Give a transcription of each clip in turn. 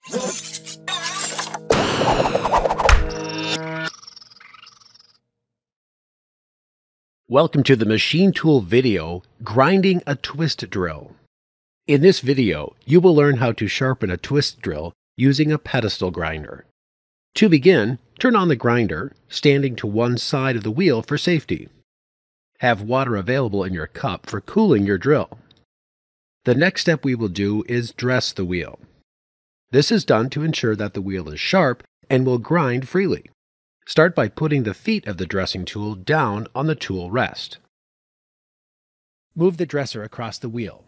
Welcome to the machine tool video, Grinding a Twist Drill. In this video, you will learn how to sharpen a twist drill using a pedestal grinder. To begin, turn on the grinder, standing to one side of the wheel for safety. Have water available in your cup for cooling your drill. The next step we will do is dress the wheel. This is done to ensure that the wheel is sharp and will grind freely. Start by putting the feet of the dressing tool down on the tool rest. Move the dresser across the wheel.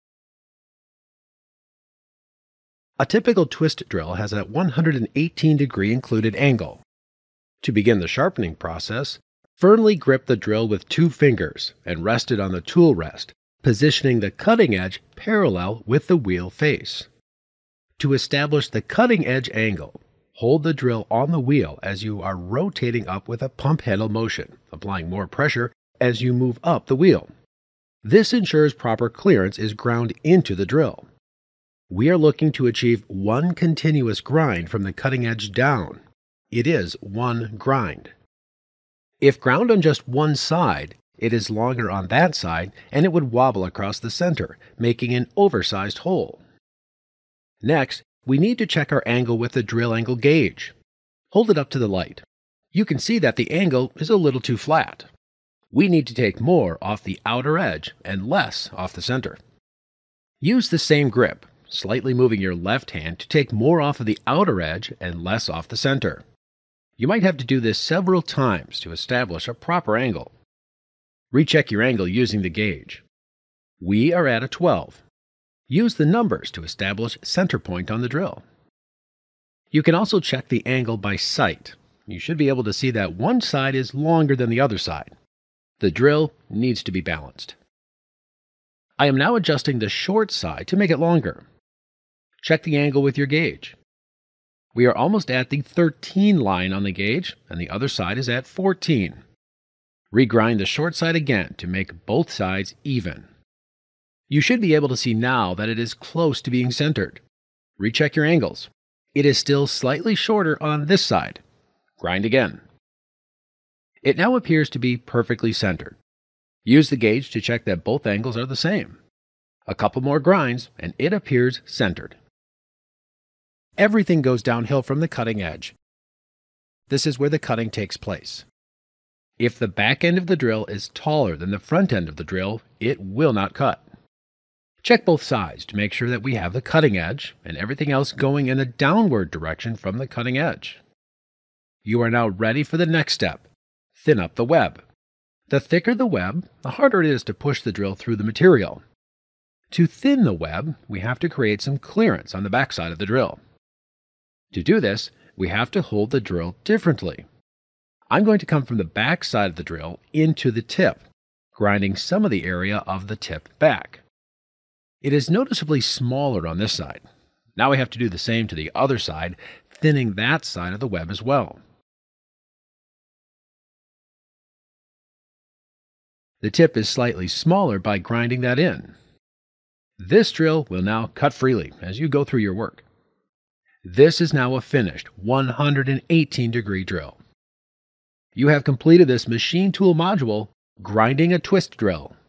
A typical twist drill has a 118-degree included angle. To begin the sharpening process, firmly grip the drill with 2 fingers and rest it on the tool rest, positioning the cutting edge parallel with the wheel face. To establish the cutting edge angle, hold the drill on the wheel as you are rotating up with a pump handle motion, applying more pressure as you move up the wheel. This ensures proper clearance is ground into the drill. We are looking to achieve one continuous grind from the cutting edge down. It is one grind. If ground on just one side, it is longer on that side and it would wobble across the center, making an oversized hole. Next, we need to check our angle with the drill angle gauge. Hold it up to the light. You can see that the angle is a little too flat. We need to take more off the outer edge and less off the center. Use the same grip, slightly moving your left hand to take more off of the outer edge and less off the center. You might have to do this several times to establish a proper angle. Recheck your angle using the gauge. We are at a 12. Use the numbers to establish center point on the drill. You can also check the angle by sight. You should be able to see that one side is longer than the other side. The drill needs to be balanced. I am now adjusting the short side to make it longer. Check the angle with your gauge. We are almost at the 13 line on the gauge, and the other side is at 14. Regrind the short side again to make both sides even. You should be able to see now that it is close to being centered. Recheck your angles. It is still slightly shorter on this side. Grind again. It now appears to be perfectly centered. Use the gauge to check that both angles are the same. A couple more grinds and it appears centered. Everything goes downhill from the cutting edge. This is where the cutting takes place. If the back end of the drill is taller than the front end of the drill, it will not cut. Check both sides to make sure that we have the cutting edge and everything else going in a downward direction from the cutting edge. You are now ready for the next step. Thin up the web. The thicker the web, the harder it is to push the drill through the material. To thin the web, we have to create some clearance on the back side of the drill. To do this, we have to hold the drill differently. I'm going to come from the back side of the drill into the tip, grinding some of the area of the tip back. It is noticeably smaller on this side. Now we have to do the same to the other side, thinning that side of the web as well. The tip is slightly smaller by grinding that in. This drill will now cut freely as you go through your work. This is now a finished 118-degree drill. You have completed this machine tool module, Grinding a Twist Drill.